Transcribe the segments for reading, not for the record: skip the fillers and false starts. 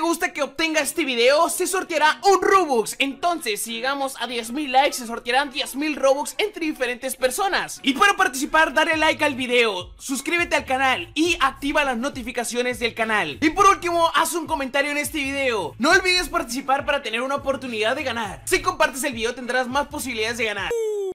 gusta que obtenga este video, se sorteará un Robux. Entonces, si llegamos a 10.000 likes, se sortearán 10.000 Robux entre diferentes personas. Y para participar, dale like al video, suscríbete al canal y activa las notificaciones del canal. Y por último, haz un comentario en este video. No olvides participar para tener una oportunidad de ganar. Si compartes el video, tendrás más posibilidades de ganar.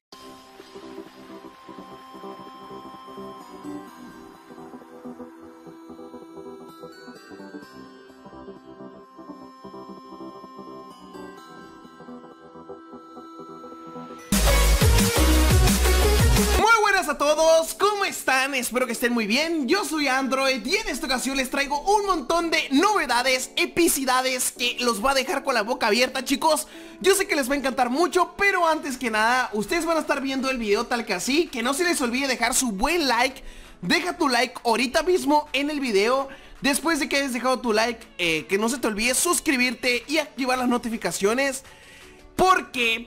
A todos, ¿cómo están? Espero que estén muy bien. Yo soy Android y en esta ocasión les traigo un montón de novedades, epicidades que los va a dejar con la boca abierta, chicos. Yo sé que les va a encantar mucho, pero antes que nada, ustedes van a estar viendo el video tal que así, que no se les olvide dejar su buen like. Deja tu like ahorita mismo en el video. Después de que hayas dejado tu like, que no se te olvide suscribirte y activar las notificaciones. ¿Por qué?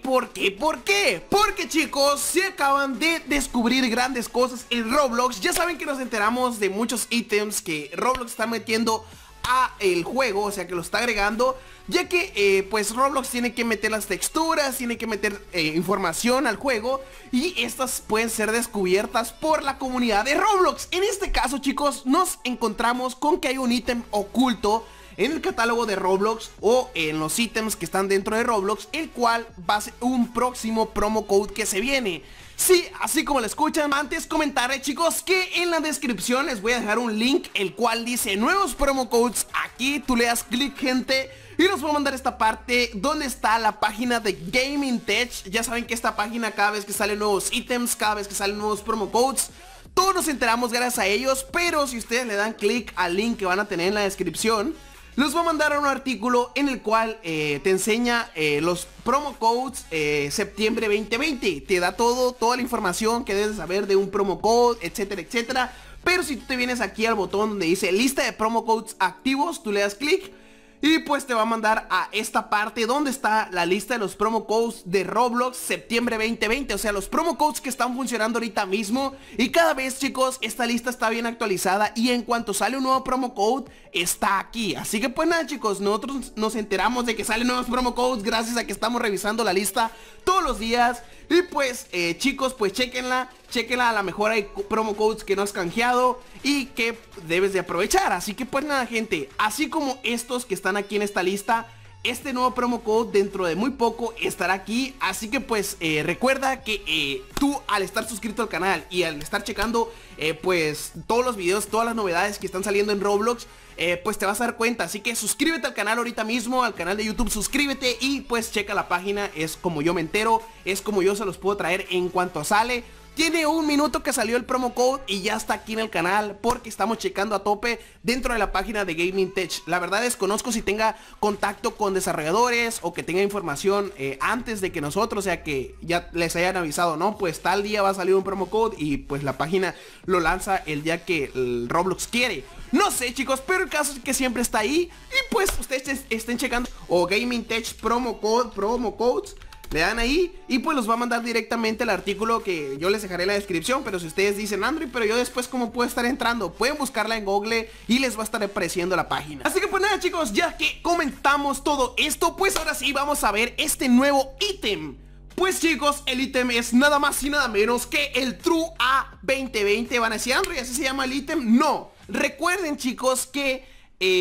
Porque chicos, se acaban de descubrir grandes cosas en Roblox. Ya saben que nos enteramos de muchos ítems que Roblox está metiendo a el juego, o sea que lo está agregando, ya que pues Roblox tiene que meter las texturas, tiene que meter información al juego, y estas pueden ser descubiertas por la comunidad de Roblox. En este caso, chicos, nos encontramos con que hay un ítem oculto en el catálogo de Roblox o en los ítems que están dentro de Roblox, el cual va a ser un próximo promo code que se viene. Sí, así como lo escuchan. Antes comentaré, chicos, que en la descripción les voy a dejar un link, el cual dice nuevos promo codes. Aquí tú le das clic, gente, y los voy a mandar a esta parte donde está la página de Gaming Tech. Ya saben que esta página, cada vez que salen nuevos ítems, cada vez que salen nuevos promo codes, todos nos enteramos gracias a ellos. Pero si ustedes le dan clic al link que van a tener en la descripción, los voy a mandar a un artículo en el cual te enseña los promo codes septiembre 2020. Te da toda la información que debes saber de un promo code, etcétera, etcétera. Pero si tú te vienes aquí al botón donde dice lista de promo codes activos, tú le das clic y pues te va a mandar a esta parte donde está la lista de los promo codes de Roblox septiembre 2020. O sea, los promo codes que están funcionando ahorita mismo. Y cada vez, chicos, esta lista está bien actualizada, y en cuanto sale un nuevo promo code, está aquí. Así que pues nada, chicos, nosotros nos enteramos de que salen nuevos promo codes gracias a que estamos revisando la lista todos los días. Y pues chicos, pues chequenla, a lo mejor hay promo codes que no has canjeado y que debes de aprovechar. Así que pues nada, gente, así como estos que están aquí en esta lista, este nuevo promo code dentro de muy poco estará aquí. Así que pues recuerda que tú, al estar suscrito al canal y al estar checando pues todos los videos, todas las novedades que están saliendo en Roblox, pues te vas a dar cuenta. Así que suscríbete al canal ahorita mismo, al canal de YouTube, suscríbete y pues checa la página. Es como yo me entero, es como yo se los puedo traer en cuanto sale. Tiene un minuto que salió el promo code y ya está aquí en el canal, porque estamos checando a tope dentro de la página de Gaming Tech. La verdad desconozco si tenga contacto con desarrolladores o que tenga información antes de que nosotros, o sea, que ya les hayan avisado, ¿no? Pues tal día va a salir un promo code y pues la página lo lanza el día que el Roblox quiere. No sé, chicos, pero el caso es que siempre está ahí. Y pues ustedes estén checando o Gaming Tech promo codes. Le dan ahí y pues los va a mandar directamente al artículo que yo les dejaré en la descripción. Pero si ustedes dicen, Android, pero yo después ¿cómo puedo estar entrando? Pueden buscarla en Google y les va a estar apareciendo la página. Así que pues nada, chicos, ya que comentamos todo esto, pues ahora sí vamos a ver este nuevo ítem. Pues chicos, el ítem es nada más y nada menos que el True A 2020. Van a decir, Android, ¿así se llama el ítem? No. Recuerden, chicos, que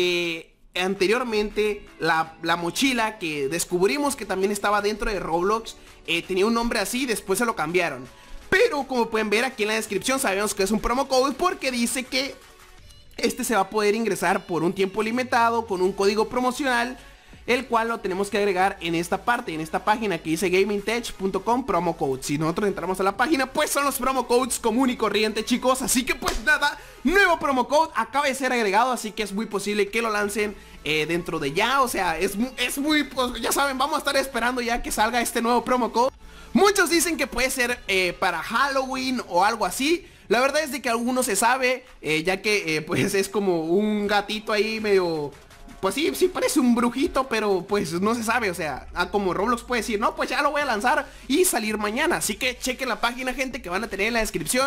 anteriormente la mochila que descubrimos que también estaba dentro de Roblox tenía un nombre así, después se lo cambiaron. Pero como pueden ver aquí en la descripción, sabemos que es un promo code porque dice que este se va a poder ingresar por un tiempo limitado con un código promocional, el cual lo tenemos que agregar en esta parte, en esta página que dice gamingtech.com promo code. Si nosotros entramos a la página, pues son los promo codes común y corriente, chicos. Así que pues nada, nuevo promo code acaba de ser agregado, así que es muy posible que lo lancen dentro de ya. O sea, es muy, pues ya saben, vamos a estar esperando ya que salga este nuevo promo code. Muchos dicen que puede ser para Halloween o algo así. La verdad es de que algunos se sabe, ya que pues es como un gatito ahí medio... Pues sí parece un brujito, pero pues no se sabe, o sea, como Roblox puede decir, no, pues ya lo voy a lanzar y salir mañana. Así que chequen la página, gente, que van a tener en la descripción.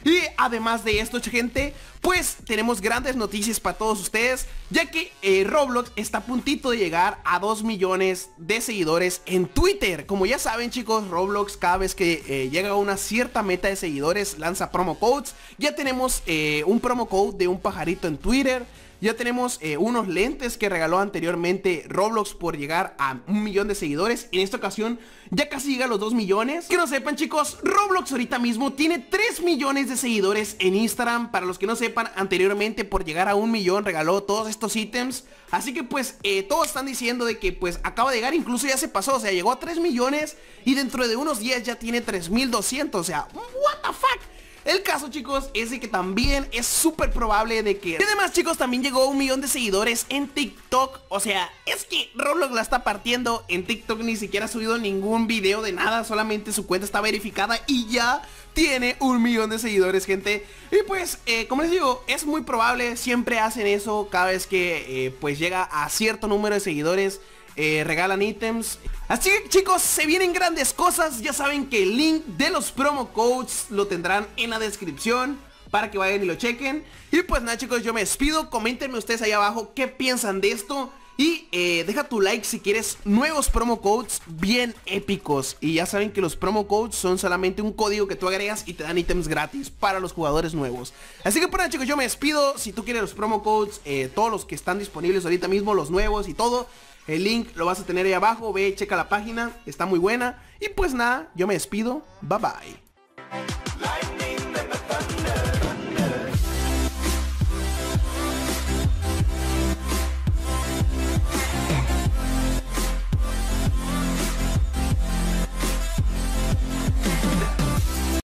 Y además de esto, gente, pues tenemos grandes noticias para todos ustedes, ya que Roblox está a puntito de llegar a 2 millones de seguidores en Twitter. Como ya saben, chicos, Roblox cada vez que llega a una cierta meta de seguidores lanza promo codes. Ya tenemos un promo code de un pajarito en Twitter. Ya tenemos unos lentes que regaló anteriormente Roblox por llegar a 1 millón de seguidores. En esta ocasión ya casi llega a los 2 millones. Que no sepan, chicos, Roblox ahorita mismo tiene 3 millones de seguidores en Instagram. Para los que no sepan, anteriormente por llegar a 1 millón regaló todos estos ítems. Así que pues todos están diciendo de que pues acaba de llegar, incluso ya se pasó. O sea, llegó a 3 millones y dentro de unos días ya tiene 3200. O sea, what the fuck. El caso, chicos, es de que también es súper probable de que... Y además, chicos, también llegó a 1 millón de seguidores en TikTok. O sea, es que Roblox la está partiendo. En TikTok ni siquiera ha subido ningún video de nada, solamente su cuenta está verificada y ya tiene 1 millón de seguidores, gente. Y pues, como les digo, es muy probable, siempre hacen eso cada vez que pues llega a cierto número de seguidores. Regalan ítems. Así que, chicos, se vienen grandes cosas. Ya saben que el link de los promo codes lo tendrán en la descripción para que vayan y lo chequen. Y pues nada, chicos, yo me despido. Coméntenme ustedes ahí abajo qué piensan de esto. Y deja tu like si quieres nuevos promo codes bien épicos. Y ya saben que los promo codes son solamente un código que tú agregas y te dan ítems gratis para los jugadores nuevos. Así que por nada, chicos, yo me despido. Si tú quieres los promo codes, todos los que están disponibles ahorita mismo, los nuevos y todo, el link lo vas a tener ahí abajo. Ve, checa la página, está muy buena. Y pues nada, yo me despido. Bye bye.